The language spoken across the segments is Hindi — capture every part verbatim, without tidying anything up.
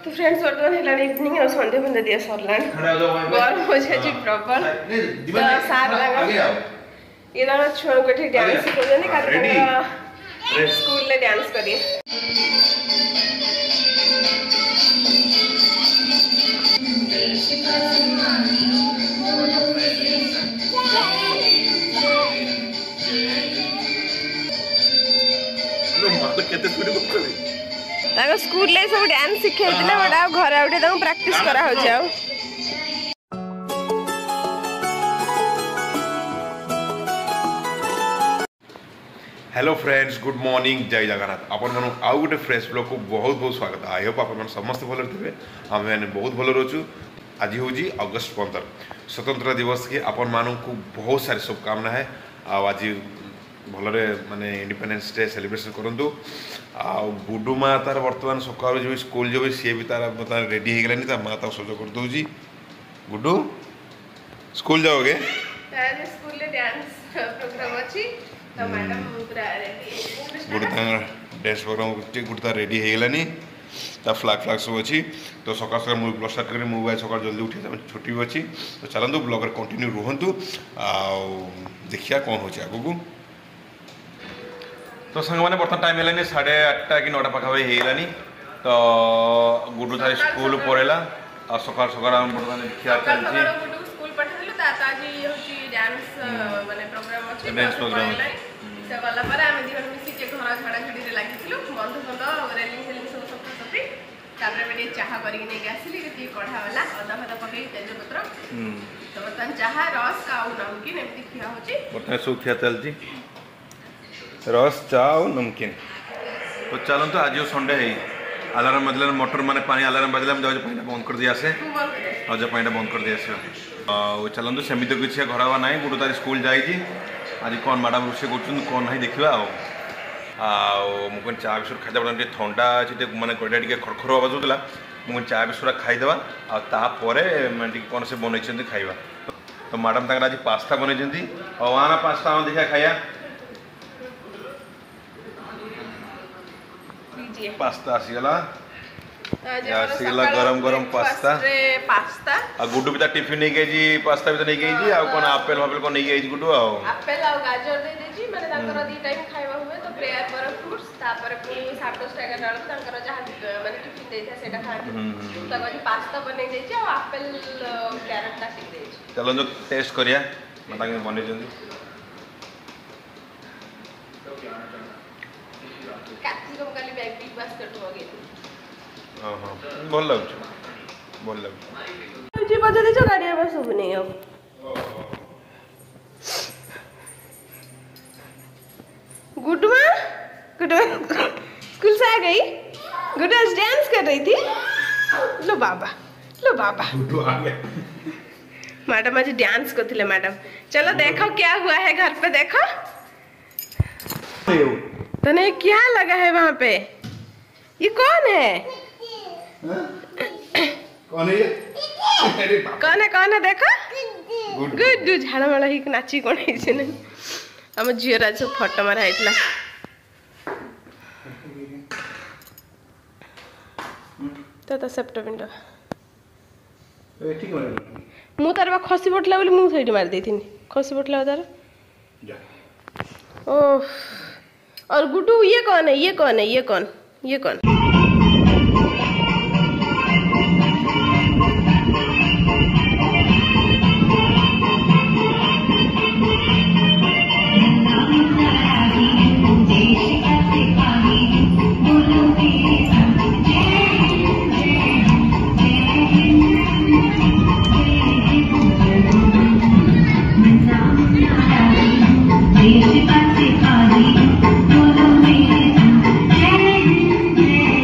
तो फ्रेंड्स वर्तमान है इवनिंग और संडे बंदे दिया सरला गरम हो जाए प्रॉपर तो सार लगा ये ना छुआ को ठीक डांस करने का स्कूल ले डांस करिए केते स्पीड करछले ताको स्कूल ले सब डांस सिखाई दिले बडा घर आउटे ताको प्रैक्टिस करा हो जाओ हेलो फ्रेंड्स गुड मॉर्निंग जय जगन्नाथ आपण मन आउ गोटे फ्रेश ब्लॉग को बहुत बहुत स्वागत आई होप आपण समस्त भल थे आम मैंने बहुत भल रोचु आज हूँ अगस्त पंद्रह स्वतंत्रता दिवस के आपण मानक बहुत सारी शुभकामना है आज भलरे माने इंडिपेंडेंस डे सेलिब्रेशन करंतु आ गुडू माँ तार वर्तमान सका जो स्कूल जो सी भी तार बता रेडी हो गलानी माँ तार सज कर दूची गुडू स्कूल जाओगे स्कूल ले डांस प्रोग्राम अछि तो मैडम पूरा रेडी गुडू तार डांस प्रोग्राम गुडू तार रेडी हो गलानी ता फ्लैग फ्लैग सब अच्छी तो सका सका मुझे ब्लग स्टार्ट करें मुझे सका जल्दी उठे छुट्टी भी अच्छी तो चलतु ब्लॉग कंटिन्यू रुहतु आ देखिया कौन हो आगू को तो संग मैंने बर्तमान टाइम है साढ़े आठटा कि नौटा पाखापाखि होगलानी तो गुडू थारी स्कूल पढ़ेला आ सकाल सकाल हम बर्तमान खिया चलछि गुडू स्कूल पठेलु ता ताजी होची डांस माने प्रोग्राम अछि डांस प्रोग्राम से वाला पर हम दिहन मिसी के घर झड़ा झड़ी रे लागिथिलु बंधु बंध रेलिंग सेलिंग सब सब सफी तापर बेटे चाहा करी ने आसिली कि कढ़ा वाला अदा फदा पकई तेज पत्र तो बर्तमान चाहा रस का नमकीन एमती खिया होची बर्तमान सब खिया चलछि रस चा और नमकीन तो चलन तो आज संडे है अलार्म बजल मोटर माने पानी अलार्म बजला जाऊँ पानी बंद कर दिया से आज पानी बंद कर दिया चलन तो सेमती किसी घर हवा ना गुडू तारी स्कूल जाइए आज कौन मैडम रोषे कर कौन ना देखा मुझे चा बिस्कुट खाई पड़ा थंडा अच्छे मैंने कड़ा टे खरखर आवाज होता मुझे चा बिस्कुट खाईदेवा आपर कौन से बनई खाଇବା तो मैडम तक आज पास्ता बनई और आना पास्ता देखा खाया पास्ता आसीगला आसीगला गरम गरम पास्ता पास्ता आ गुडू भी ता टिफिन नहीं गई जी पास्ता भी तो नहीं गई जी आ कोन एप्पल एप्पल को नहीं गई जी गुडू आ एप्पल आ गाजर दे दे जी माने ताकर दी टाइम खाइबा हुए तो प्रेयर पर फ्रूट्स तापर पुनी सात दस टाका डाल ताकर जहां माने टिफिन दे था सेटा खाती तो आज पास्ता बने दे छी आ एप्पल कैरेट काटी दे छी चलो जो टेस्ट करिया माता के बने जंदी कैप्सिकम काली बैग बिग बास्केट हो गई हां हां बोल लागछ बोल लागछ जी बजे दे गाड़ी में सब नहीं अब गुड मां गुड स्कूल से आ गई गुड आज डांस कर रही थी लो बाबा लो बाबा गुडू आ गया मैडम आज डांस करथिले मैडम चलो देखो क्या हुआ है घर पे देखो तने क्या लगा है वहाँ पे ये कौन है कौन है ये अरे कौन है कौन है देखो गुड झाड़ा माड़ा ही नाची कौन है इसे नहीं हम झियो राज फोटो मारा है तो तो सेप्टो विंडो ए ठीक है मु तार बा खसी पटला बोली मु साइड मार देथिनी खसी पटला तार जा ओह और गुड्डू ये कौन है ये कौन है ये कौन ये कौन Thank you.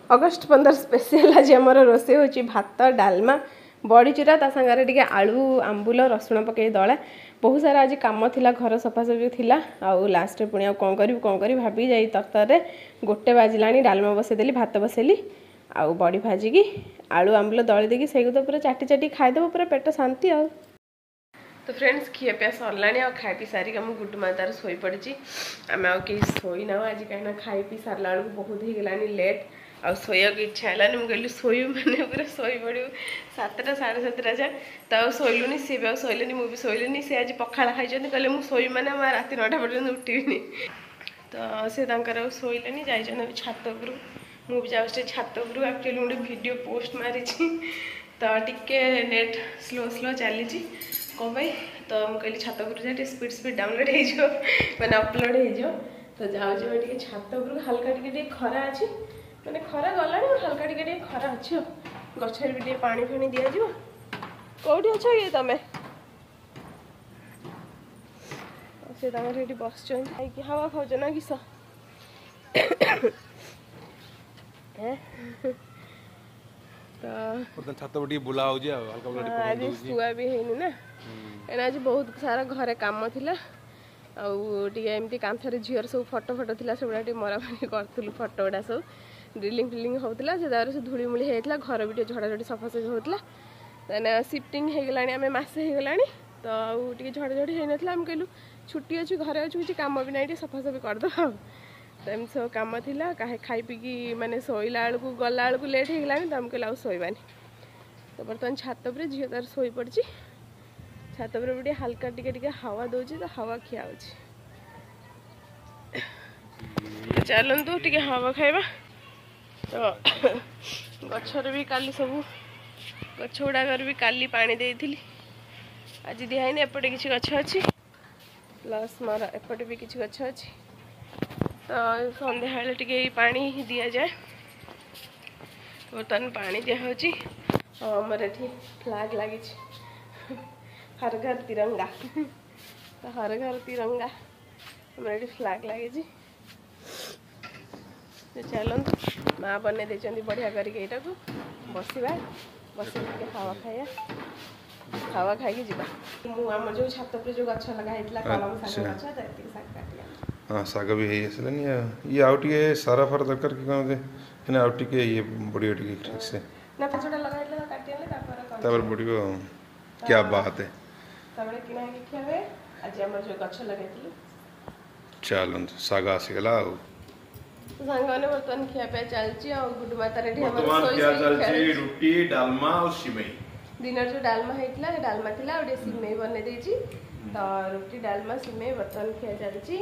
अगस्ट पंद्रह स्पेशल आज आम रोसे हो भात डालमा बड़ी चूरा ता सागर टे आलू आंबुल रसुण पकई दला बहुत सारा आज कम थिला घर सफासफी थिला आउ लास्ट पुणी आ कौन करी कौन करी भाभी जाई तरतर गोटे बाजिला डालमा बसईदेली भात बसैली आउ बड़ी भाजिकी आलू आंबुल दली देकी से तो पूरा चाटी चाटी खाईदेव पूरा पेट शांति आ तो फ्रेंड्स खीआपिया सरला आ खाई पी सारिक आम गुड मा तार शोई पड़ी आम आउ कहीं शोई ना आज कहीं खाई पी सारा बेलू बहुत हो गलानी लेट आ शोया इच्छा है मुझे कहली शोयु मैंने पूरा शोई पड़ू सातटा साढ़े सातटा जाए तो आ शोलुनी सी भी शोलनी मुझे शोलनी सी आज पखाड़ खाई कहले मुझे शोई मैंने रात नौटा पर्यटन उठबी तो सी शोले जाइए छात उपर मुझे जाऊँ छात उपर एक्चुअली गोटे वीडियो पोस्ट मारी तो टिके नेट स्लो स्लो चली कौन भाई तो मुझे कहली छात उपर जाए स्पीड स्पीड डाउनलोड हो मैंने अपलोड हो तो जाऊँ छात उपर हल्का टे खरा अच्छी मैंने खरा गला हल्का टे खरा अच्छे गचर भी पानी फाणी दि जाव कौटी अच्छ ये तुम से ये बस हवा खाऊच ना किस आज शुआ भी है ना कहीं आज बहुत सारा घरे कम थिला आमती कांथर झीर सब फटो फटो थी सब मरामरी करूँ फटो गुड़ा सब ड्रिलिंग फिलिंग होता से से धूलीमूली होता घर भी झड़ाझड़ी सफासफी होता देन शिफ्टिंग हो गला आम मसे हो गला तो आगे झड़ाझड़ी होता आम कहलु छुट्टी अच्छी घरे अच्छी किसी कम भी ना सफासफी करदे तो एम सब कम थिला कहे खाई पीकी माने शोला बेलू गला बेलू लेट हो गला तो आम कहलु शोबानी तो बर्तमान छात पर झील तार शोई पड़ी छात पर भी हल्का टिके टिके हवा दौर तो हवा खिया चलतु टिके हवा खाइबा तो गचर भी काली सब गछ गुड़ाक भी काली पानी देइथिली आज दिहाइन एपटे किसी गछ अच्छी प्लस मोर एपटे भी किसी गछ अच्छी तो संध्या टे पानी दि जाए बर्तमान पानी दिहची आमर ये फ्लैग लगी हर घर तिरंगा तो हर घर तिरंगा हमारे ये फ्लैग लगी तो चलते माँ बन दे बढ़िया करके बसवा बस हवा खाया हवा खाई जाम जो छात पर जो गछ लगाई कलम शाग गछ तो शाग काट हाँ शाग भी है आसलानी ये आउ टे सारा फारा दरकार कि कौन आउ टे ये बढ़िया टे ठीक से ना पछोटा लगाइले काटी आले तापर तापर बढ़ियो क्या बात है तबरे किना के खेबे आज हमर जो गछ लगाइथिलु चलन साग आसीगला तो सांगने बर्तमान खिया पे चलची और गुड माता रेडी हमर सोई क्या चलची रोटी डालमा और सिमई दिन जो डालमा हेतला डालमा थिला और सिमई बने देची तो रोटी डालमा सिमई बर्तमान खिया चलची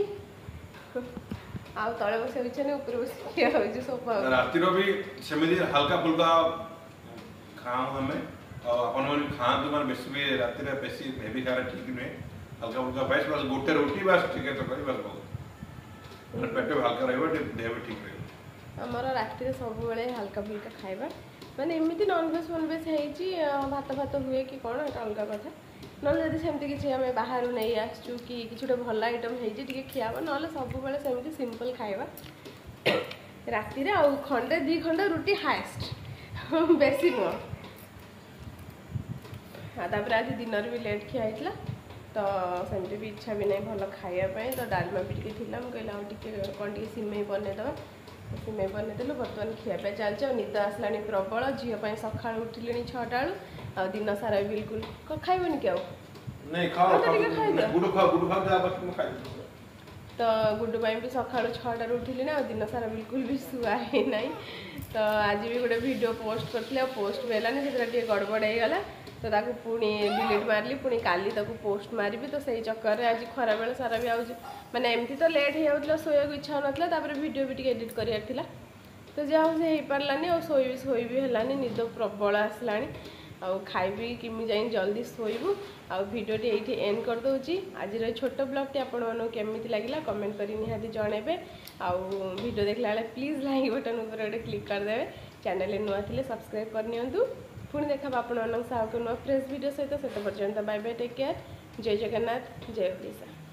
आ तले बसे बिछने ऊपर बस खिया हो जे सोफा राती रो भी सेमिति हल्का फुल्का खाओ हमें और अपन मन खान तो मन बेसी भी राती रे बेसी हेवी खाना ठीक नहीं हल्का फुल्का बस बस गोटे रोटी बस ठीक है तो करी बस बहुत मन पेट हल्का रहबो देह भी ठीक रहबो हमर राती रे सब बेले हल्का फुल्का खाइबा माने एमिति नॉन वेज नॉन वेज हेची भात भात हुए कि कोन एटा अलगा कथा नले यदि सेमती किसी आम बाहर नहीं आसचु कि किसी गोटे भल आइटम होती खियाबा ना सब बेले सेमती सिंपल खाइबा राति रे आउ खंडे दी खंडे रुटी हाएस्ट बेसी नुह हाँ तापर आज दिन भी लेट खिया होता तो सेमती भी इच्छा भी नहीं भल खाइबापी तो डालमा भी टे थी कहला टे कौन टे सिमई बनईदे सिमई बनईदेलु बर्तमान खियापी चलছে निद आसला प्रबल झील सका उठिले छटा बेलू आ दिन सारा बिल्कुल खाइबनी कि नहीं खाओ खाओ गुडू खाओ गुडू खाओ जा बस मैं खाइ तो गुडू पाई भी सका छटा उठिले ना दिन सारा बिल्कुल भी शुआ है ना तो आज भी गोटे वीडियो पोस्ट करते पोस्ट भी है से गड़बड़ हो गला तो ताकू पुणी डिलीट मारली पुणी काली ताकू पोस्ट मारिबी तो सही चक्कर रे आज खरा बेले सारा भी आउज माने एमती तो लेट हो जाउतला सोया को इच्छा नथला तापर वीडियो भी टिके एडिट करियार थिला तो जा से हे पारलानी और सोई भी सोई भी हलानी निद प्रबल आसलानी आउ खाइबी किमि जाई जल्दी सोइबु आ वीडियो टी एठी एंड कर दोची आज रे छोटो ब्लॉग टी आपण मानो केमिति लागिला कमेंट करी निहाती जणेबे आ वीडियो देखला बेले प्लीज लाइक बटन ऊपर गोटे क्लिक कर देबे चैनल नुआ थिले सब्सक्राइब कर नियंतु पुणी देखा आपण मान साहब नुआ फ्रेश वीडियो सहित से पर्यंत बाय बाय टेक केयर जय जगन्नाथ जय ओडिशा।